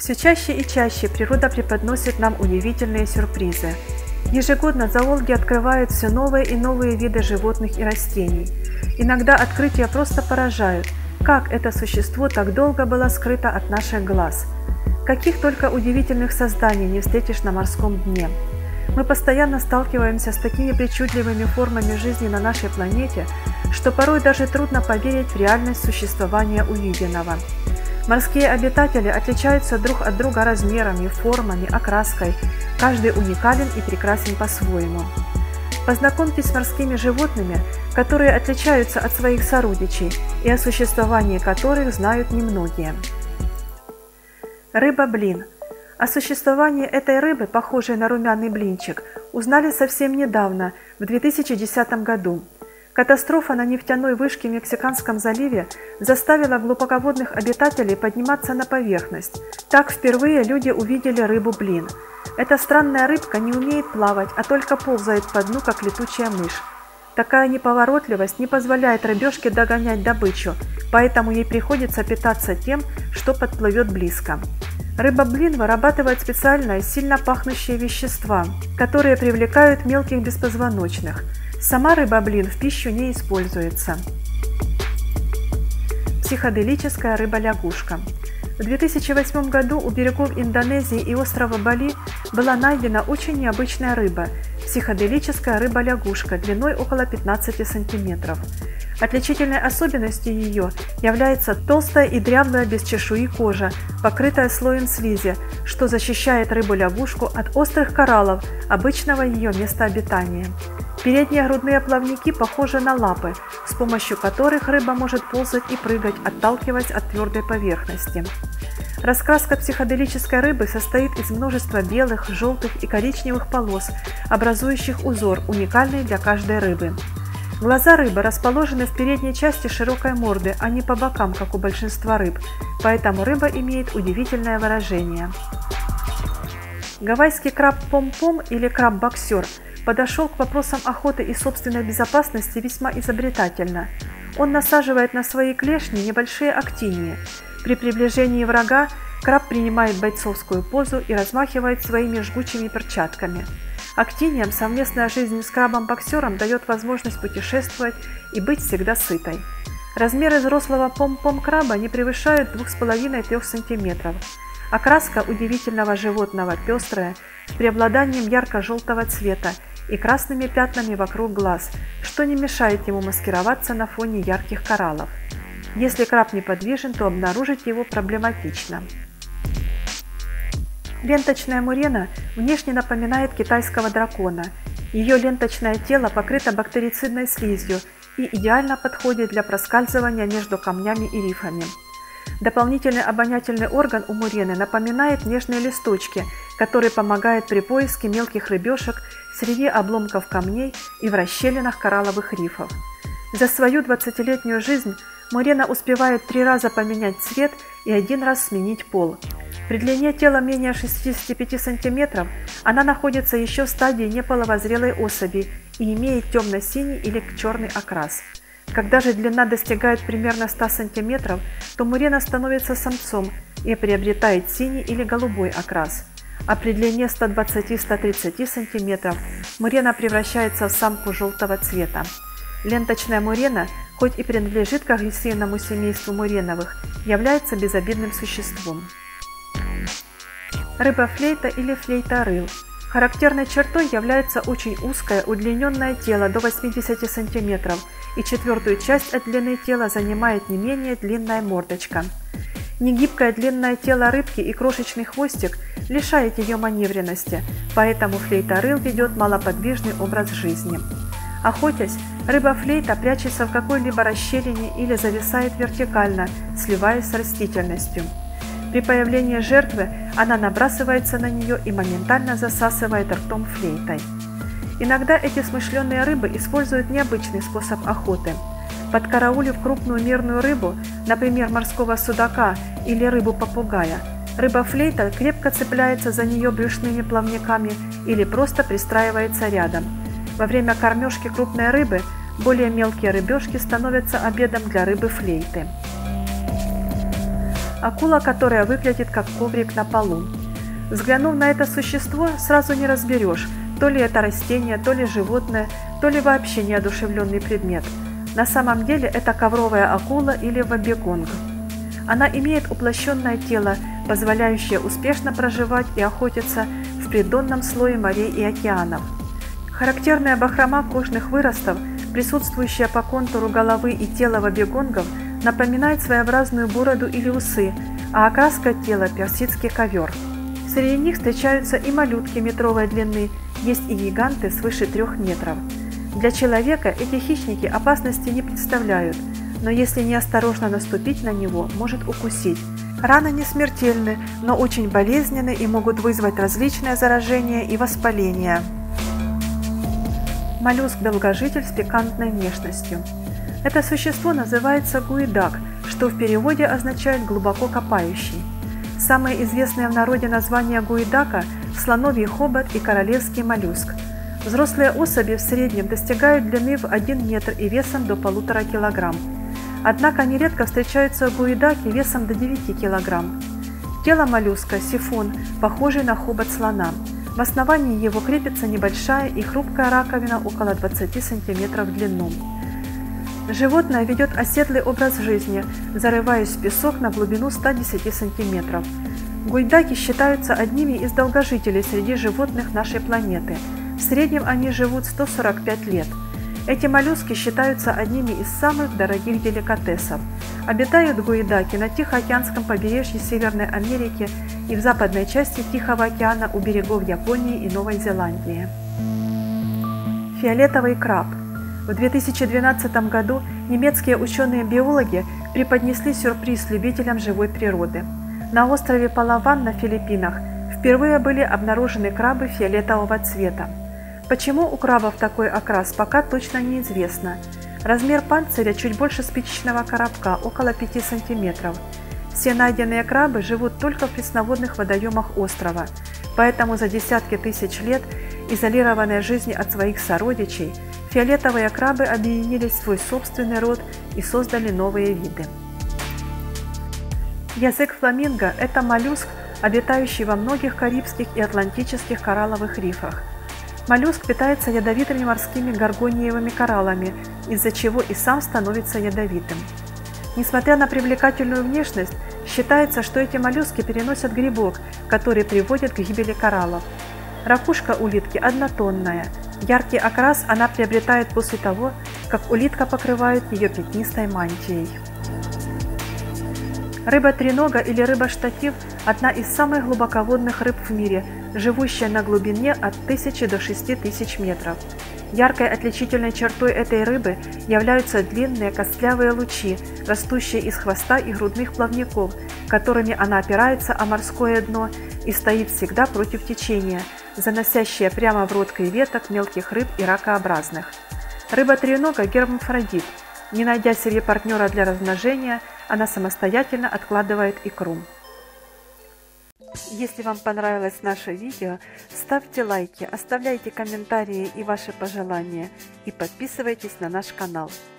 Все чаще и чаще природа преподносит нам удивительные сюрпризы. Ежегодно зоологи открывают все новые и новые виды животных и растений. Иногда открытия просто поражают, как это существо так долго было скрыто от наших глаз. Каких только удивительных созданий не встретишь на морском дне. Мы постоянно сталкиваемся с такими причудливыми формами жизни на нашей планете, что порой даже трудно поверить в реальность существования увиденного. Морские обитатели отличаются друг от друга размерами, формами, окраской, каждый уникален и прекрасен по-своему. Познакомьтесь с морскими животными, которые отличаются от своих сородичей и о существовании которых знают немногие. Рыба-блин. О существовании этой рыбы, похожей на румяный блинчик, узнали совсем недавно, в 2010 году. Катастрофа на нефтяной вышке в Мексиканском заливе заставила глубоководных обитателей подниматься на поверхность. Так впервые люди увидели рыбу-блин. Эта странная рыбка не умеет плавать, а только ползает по дну, как летучая мышь. Такая неповоротливость не позволяет рыбешке догонять добычу, поэтому ей приходится питаться тем, что подплывет близко. Рыба-блин вырабатывает специальные, сильно пахнущие вещества, которые привлекают мелких беспозвоночных. Сама рыба-блин в пищу не используется. Психоделическая рыба-лягушка. В 2008 году у берегов Индонезии и острова Бали была найдена очень необычная рыба – психоделическая рыба-лягушка длиной около 15 см. Отличительной особенностью ее является толстая и дряблая без чешуи кожа, покрытая слоем слизи, что защищает рыбу-лягушку от острых кораллов, обычного ее места обитания. Передние грудные плавники похожи на лапы, с помощью которых рыба может ползать и прыгать, отталкиваясь от твердой поверхности. Раскраска психоделической рыбы состоит из множества белых, желтых и коричневых полос, образующих узор, уникальный для каждой рыбы. Глаза рыбы расположены в передней части широкой морды, а не по бокам, как у большинства рыб, поэтому рыба имеет удивительное выражение. Гавайский краб пом-пом или краб-боксер подошел к вопросам охоты и собственной безопасности весьма изобретательно. Он насаживает на свои клешни небольшие актинии. При приближении врага краб принимает бойцовскую позу и размахивает своими жгучими перчатками. Актиниям совместная жизнь с крабом-боксером дает возможность путешествовать и быть всегда сытой. Размеры взрослого пом-пом краба не превышают 2,5–3 см. Окраска удивительного животного пестрая, с преобладанием ярко-желтого цвета и красными пятнами вокруг глаз, что не мешает ему маскироваться на фоне ярких кораллов. Если краб неподвижен, то обнаружить его проблематично. Ленточная мурена внешне напоминает китайского дракона. Ее ленточное тело покрыто бактерицидной слизью и идеально подходит для проскальзывания между камнями и рифами. Дополнительный обонятельный орган у мурены напоминает нежные листочки, которые помогают при поиске мелких рыбешек среди обломков камней и в расщелинах коралловых рифов. За свою 20-летнюю жизнь мурена успевает 3 раза поменять цвет и 1 раз сменить пол. При длине тела менее 65 см она находится еще в стадии неполовозрелой особи и имеет темно-синий или черный окрас. Когда же длина достигает примерно 100 см, то мурена становится самцом и приобретает синий или голубой окрас. А при длине 120–130 см мурена превращается в самку желтого цвета. Ленточная мурена, хоть и принадлежит к агрессивному семейству муреновых, является безобидным существом. Рыба-флейта или флейторыл. Характерной чертой является очень узкое удлиненное тело до 80 см, и 1/4 часть от длины тела занимает не менее длинная мордочка. Негибкое длинное тело рыбки и крошечный хвостик лишает ее маневренности, поэтому флейторыл ведет малоподвижный образ жизни. Охотясь, рыба-флейта прячется в какой-либо расщелине или зависает вертикально, сливаясь с растительностью. При появлении жертвы она набрасывается на нее и моментально засасывает ртом флейтой. Иногда эти смышленые рыбы используют необычный способ охоты. Подкараулив крупную мирную рыбу, например, морского судака или рыбу-попугая, рыба-флейта крепко цепляется за нее брюшными плавниками или просто пристраивается рядом. Во время кормежки крупной рыбы более мелкие рыбешки становятся обедом для рыбы-флейты. Акула, которая выглядит как коврик на полу. Взглянув на это существо, сразу не разберешь, то ли это растение, то ли животное, то ли вообще неодушевленный предмет. На самом деле это ковровая акула или вабегонг. Она имеет уплощенное тело, позволяющее успешно проживать и охотиться в придонном слое морей и океанов. Характерная бахрома кожных выростов, присутствующая по контуру головы и тела вабегонгов, напоминает своеобразную бороду или усы, а окраска тела – персидский ковер. Среди них встречаются и малютки метровой длины, есть и гиганты свыше 3 метров. Для человека эти хищники опасности не представляют, но если неосторожно наступить на него, может укусить. Раны не смертельны, но очень болезненны и могут вызвать различные заражения и воспаления. Моллюск-долгожитель с пикантной внешностью. Это существо называется гуидак, что в переводе означает «глубоко копающий». Самые известные в народе названия гуидака – слоновий хобот и королевский моллюск. Взрослые особи в среднем достигают длины в 1 метр и весом до 1,5 кг. Однако нередко встречаются гуидаки весом до 9 кг. Тело моллюска – сифон, похожий на хобот слона. В основании его крепится небольшая и хрупкая раковина около 20 см в длину. Животное ведет оседлый образ жизни, зарываясь в песок на глубину 110 см. Гуидаки считаются одними из долгожителей среди животных нашей планеты. В среднем они живут 145 лет. Эти моллюски считаются одними из самых дорогих деликатесов. Обитают гуидаки на Тихоокеанском побережье Северной Америки и в западной части Тихого океана у берегов Японии и Новой Зеландии. Фиолетовый краб. В 2012 году немецкие ученые-биологи преподнесли сюрприз любителям живой природы. На острове Палаван на Филиппинах впервые были обнаружены крабы фиолетового цвета. Почему у крабов такой окрас, пока точно неизвестно. Размер панциря чуть больше спичечного коробка, около 5 см. Все найденные крабы живут только в пресноводных водоемах острова, поэтому за десятки тысяч лет, изолированные жизни от своих сородичей, фиолетовые крабы объединились в свой собственный род и создали новые виды. Язык фламинго – это моллюск, обитающий во многих карибских и атлантических коралловых рифах. Моллюск питается ядовитыми морскими горгониевыми кораллами, из-за чего и сам становится ядовитым. Несмотря на привлекательную внешность, считается, что эти моллюски переносят грибок, который приводит к гибели кораллов. Ракушка улитки однотонная. Яркий окрас она приобретает после того, как улитка покрывает ее пятнистой мантией. Рыба-тренога или рыба-штатив – одна из самых глубоководных рыб в мире, живущая на глубине от 1000 до 6000 метров. Яркой отличительной чертой этой рыбы являются длинные костлявые лучи, растущие из хвоста и грудных плавников, которыми она опирается о морское дно и стоит всегда против течения, заносящая прямо в рот креветок, мелких рыб и ракообразных. Рыба-тренога – гермафродит. Не найдя себе партнера для размножения, она самостоятельно откладывает икру. Если вам понравилось наше видео, ставьте лайки, оставляйте комментарии и ваши пожелания и подписывайтесь на наш канал.